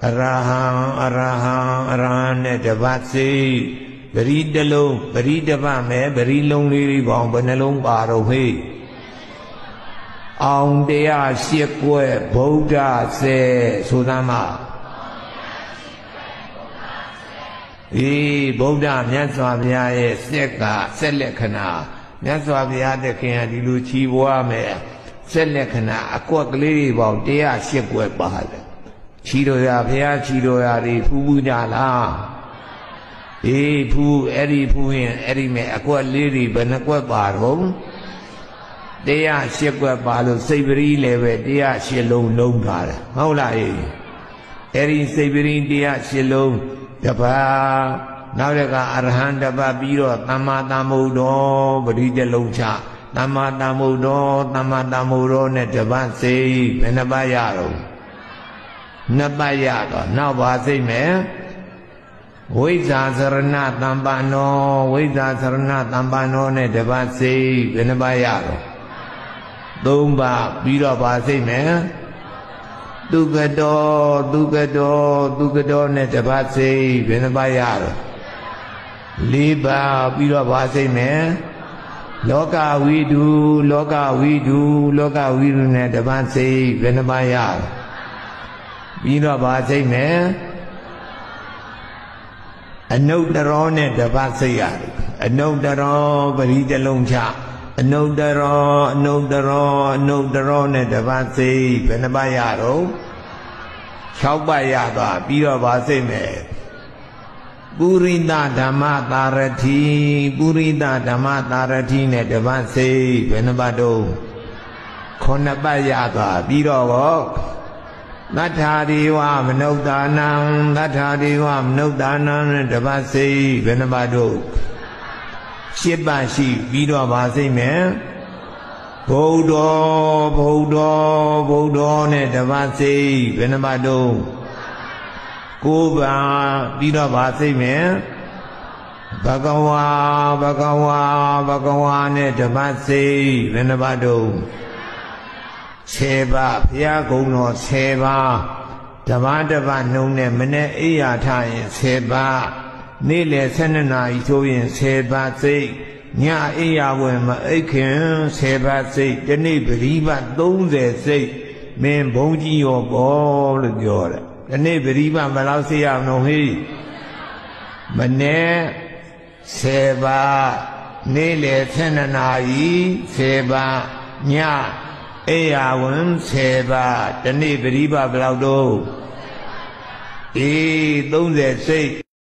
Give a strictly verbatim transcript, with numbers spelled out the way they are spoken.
Arahang Arahang Arahang ne dapat si beri delung beri dapat me beri long li bong benelung baru he ông dia siết quê Buddha se Sudama ý Buddhaမြတ်စွာဘုရားရဲ့စက်ကဆက်လက်ခဏမြတ်စွာဘုရားတခင်ကဒီလိုချီးပွားမယ်ဆက်လက်ခဏအကွက်ကလေးတွေပေါင်းone oh eightကွက်ပါတယ်ချီတော်ရဘုရားချီတော်ရတွေဖူးဖူးကြလားအေးဖူးအဲ့ဒီဖူးရင်အဲ့ဒီမဲ့အကွက်လေးတွေဘယ်နှကွက်ပါတော့one oh eightကွက်ပါလို့စိတ်ပရိလည်းပဲone oh eightလုံးလုံးထားတယ်ဟုတ်လားအေးအဲ့ဒီစိတ်ပရိone oh eightလုံးတပါနောက်တကအရဟံတပါပြီးတော့သမ္မာသမ္ဗုဒ္ဓောပရိတလုံးချသမ္မာသမ္ဗုဒ္ဓောသမ္မာသမ္ဗုဒ္ဓောနဲ့တပတ်စိတ်ဘယ်နှပတ်ရတော့နှစ်ပတ်ရတော့နောက်ပါစိတ်မယ်ဝိဇ္ဇာစရဏသမ္ပန္နောဝိဇ္ဇာစရဏသမ္ပန္နောနဲ့တပတ်စိတ်ဘယ်နှပတ်ရတော့သုံးပါပြီးတော့ပါစိတ်မယ်သူကတော်သူကတော်သူကတော်နဲ့တပတ်စိတ်ဘယ်နှပတ်ရတော့လေးပါပြီးတော့ပါစိတ်မယ်လောကဝိတုလောကဝိတုလောကဝိတုနဲ့တပတ်စိတ်ဘယ်နှပတ်ရတော့ပြီးတော့ပါစိတ်မယ်အနုတ္တရောနဲ့တပတ်စိတ်ရတယ်အနုတ္တရောပရိတလုံးချအနုတ္တရောအနုတ္တရောအနုတ္တရောနဲ့တပတ်စိတ်ဘယ်နှပတ်ရတော့၆ပတ်ရသွားပြီးတော့ပါစိတ်မယ်ပုရိသဓမ္မသာရတိပုရိသဓမ္မသာရတိနဲ့တပတ်စိတ်ဘယ်နှပတ်တော့ခုနှစ်ပတ်ရသွားပြီးတော့ကောသတ္ထာဒီဝမနုဿာနံသတ္ထာဒီဝမနုဿာနံနဲ့တပတ်စိတ်ဘယ်နှပတ်တော့ရှစ်ပတ်ရှိပြီးတော့ပါစိတ်မယ်ဗုဒ္ဓဗုဒ္ဓဗုဒ္ဓနဲ့တပတ်စိတ်ဘယ်နှပတ်တော့ကိုးပါပြီးတော့ပါစိတ်မယ်ဘဂဝါဘဂဝါဘဂဝါနဲ့တပတ်စိတ်ဘယ်နှပတ်တော့ဆယ်ပါဘုရားကုံတော်ဆယ်ပါတပတ်တပတ်နှုံနဲ့မနေ့အိယာထားရင်ဆယ်ပါနေ့လယ်twelveနာရီဆိုရင်ဆယ်ပါစိတ်ညအိယာဝင်မအိတ်ခင်ဆယ်ပါစိတ်ဒီနေ့ပရိပတ်thirtyစိတ်မင်းဘုံကြီးရောပေါ့လို့ပြောတယ်ဒီနေ့ပရိပတ်ဘယ်လောက်စိတ်ရအောင်ဟိမနေ့ဆယ်ပါနေ့လယ်twelveနာရီဆယ်ပါညအိယာဝင်ဆယ်ပါဒီနေ့ပရိပတ်ဘယ်လောက်တော့အေးthirtyစိတ်